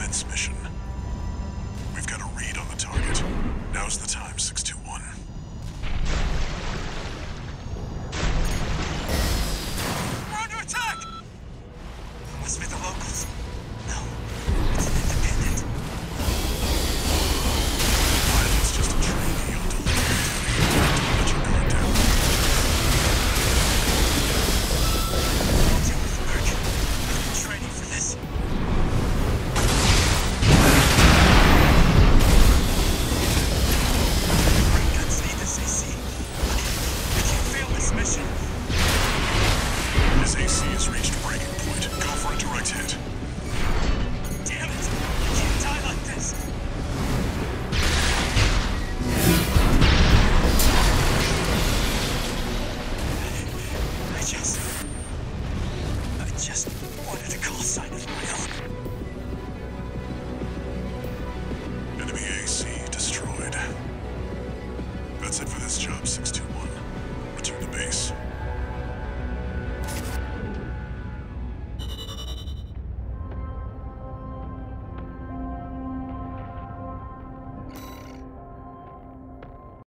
defense mission. We've got a read on the target. Now's the time, 621. We're under attack! Must be the locals. No, it's an independent. Pilot's just a trainee on delivery duty. Don't let your guard down. I'll deal with the Merc. I've been training for this. Our guns need this AC. We can't fail this mission. His AC has reached breaking point. Go for a direct hit. Damn it! I can't die like this. I just wanted a call sign of my own. Enemy AC destroyed. That's it for this job, 621. Return to base.